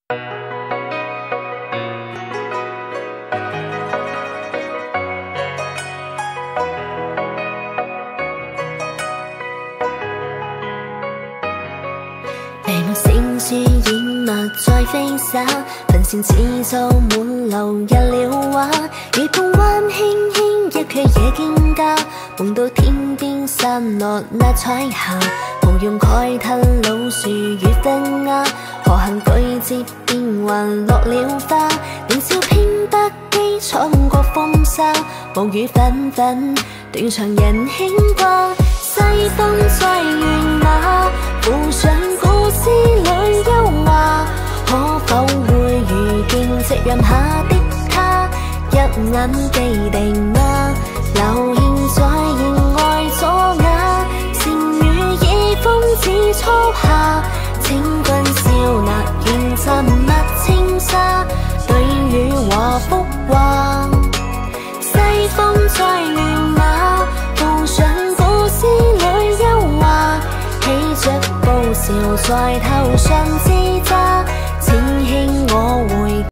眉目盛樹染墨再飛灑，焚線似數滿樓日了畫，如碰彎輕輕一瞥野見家，夢到天邊散落那彩霞，無用慨嘆老樹與分丫，何幸舉節變還落了花，年少偏不羈闖過風沙，無語紛紛斷腸人輕掛，西風再遠那附上故事裏優雅，可否會遇見夕陽下的他，一眼記定啊，流現在言外左眼，善語已風似初夏，請君笑納願浸墨青沙，對語和幅畫，西風再遠那附上故事裏優雅，起着步潮在頭上枝柞，請輕我回。